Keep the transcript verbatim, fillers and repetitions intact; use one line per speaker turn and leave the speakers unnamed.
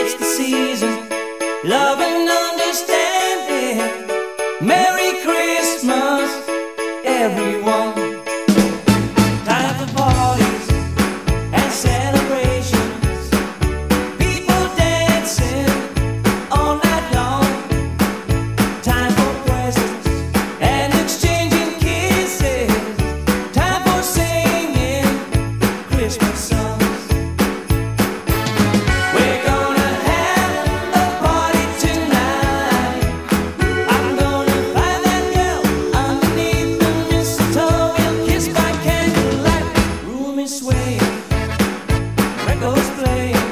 It's the season, love and understanding. Merry Christmas, everyone. Time for parties and celebrations. People dancing all night long. Time for presents and exchanging kisses. Time for singing Christmas songs. We're gonna have a party tonight. I'm gonna find that girl underneath the mistletoe. We'll kiss by candlelight. Room is swaying, records playing.